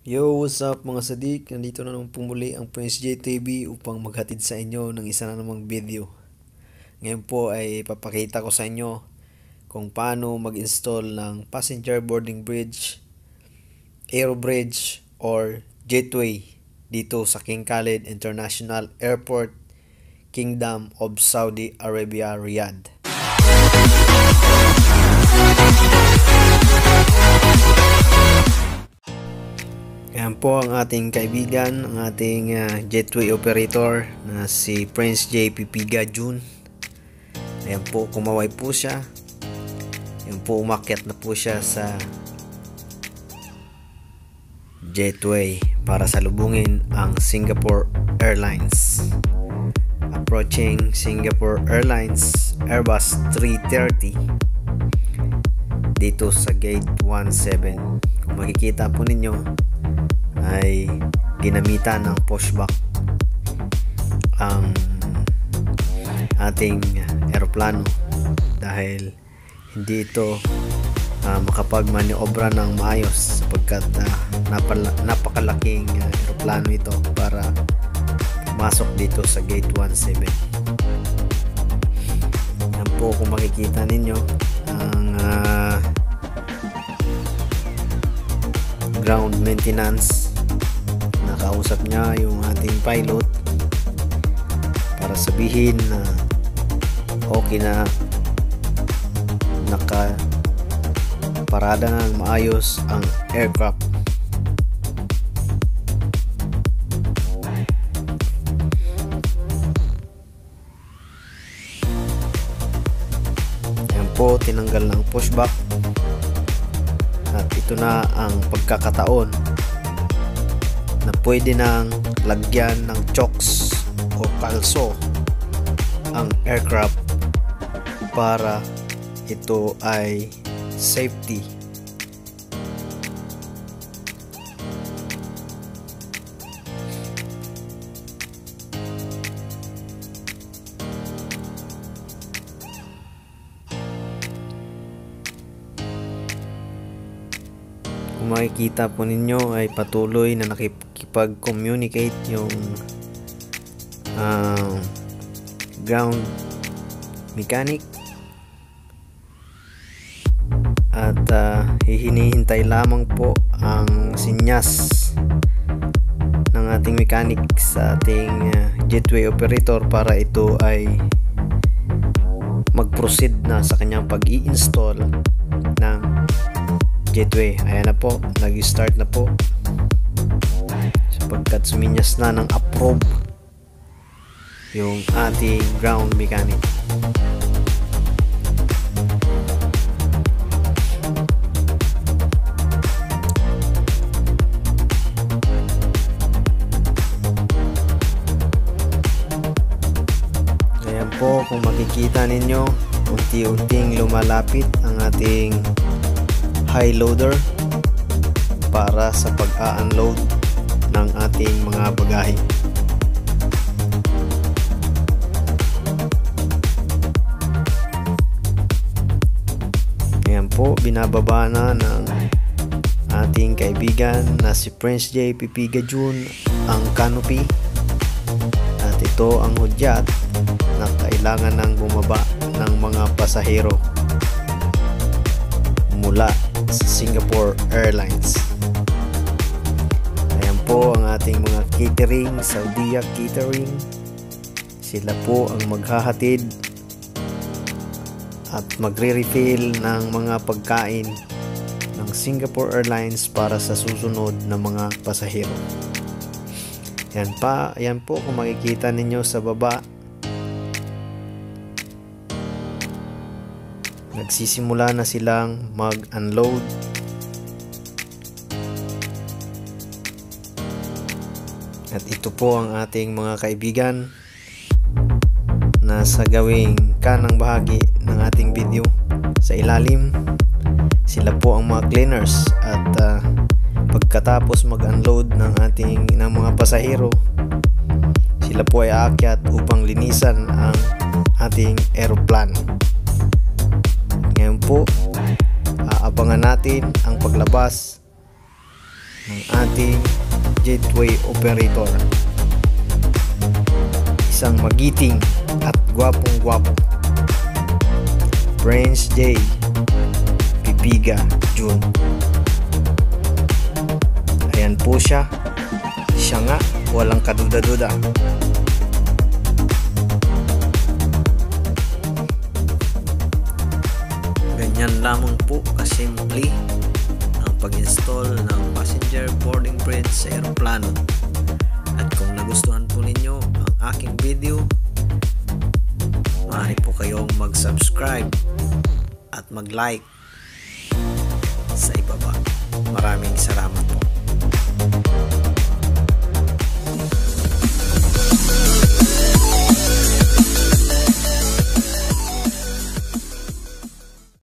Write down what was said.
Yo, what's up mga sadik? Nandito na naman pumuli ang Prince JTV upang maghatid sa inyo ng isa na namang video. Ngayon po ay papakita ko sa inyo kung paano mag-install ng passenger boarding bridge, aero bridge, or jetway dito sa King Khalid International Airport, Kingdom of Saudi Arabia, Riyadh. Yan po ang ating kaibigan, ang ating jetway operator na si Prince J. Pipiga Jun. Ayan po, kumaway po siya. Ayan po, umakyat na po siya sa jetway para salubungin ang Singapore Airlines. Approaching Singapore Airlines Airbus 330 dito sa gate 17. Kung makikita po ninyo ay ginamitan ng pushback ang ating eroplano dahil hindi ito makapag-maniobra ng maayos sapagkat napakalaking eroplano ito para pumasok dito sa gate 17. Yan po, kung makikita ninyo ang ground maintenance. Nakausap niya yung ating pilot para sabihin na okay na, nakaparada ng maayos ang aircraft. Yan po, tinanggal ng pushback at ito na ang pagkakataon na pwede nang lagyan ng chocks o kalso ang aircraft para ito ay safety. Kung makikita po ninyo ay patuloy na nakikipag-communicate yung ground mechanic at hinihintay lamang po ang sinyas ng ating mechanic sa ating jetway operator para ito ay mag-proceed na sa kanyang pag-i-install ng jetway. Ayan na po, nag-start na po sapagkat suminyas na ng approve yung ating ground mechanic. Ayan po, kung makikita ninyo, unti-unting lumalapit ang ating high loader para sa pag-a-unload ng ating mga bagahe. Ayan po, binababa na ng ating kaibigan na si Prince J. Pipiga Jun ang canopy at ito ang hudyat na kailangan ng bumaba ng mga pasahero mula sa Singapore Airlines. Ayan po ang ating mga catering, Saudia Catering. Sila po ang maghahatid at magre-refill ng mga pagkain ng Singapore Airlines para sa susunod na mga pasahero. Ayan po, kung makikita ninyo sa baba, nagsisimula na silang mag-unload. At ito po ang ating mga kaibigan na sa gawing kanang bahagi ng ating video. Sa ilalim, sila po ang mga cleaners at pagkatapos mag-unload ng mga pasahero, sila po ay aakyat upang linisan ang ating aeroplano. Ngayon po, aabangan natin ang paglabas ng ating gateway operator. Isang magiting at gwapong-gwapo, Prince J. Pipiga Jun. Ayan po siya. Siya nga, walang kaduda-duda. Ganyan lamang po kasimple ang pag-install ng passenger boarding bridge sa eroplano. At kung nagustuhan po ninyo ang aking video, maaari po kayong mag-subscribe at mag-like sa ibaba. Maraming salamat po.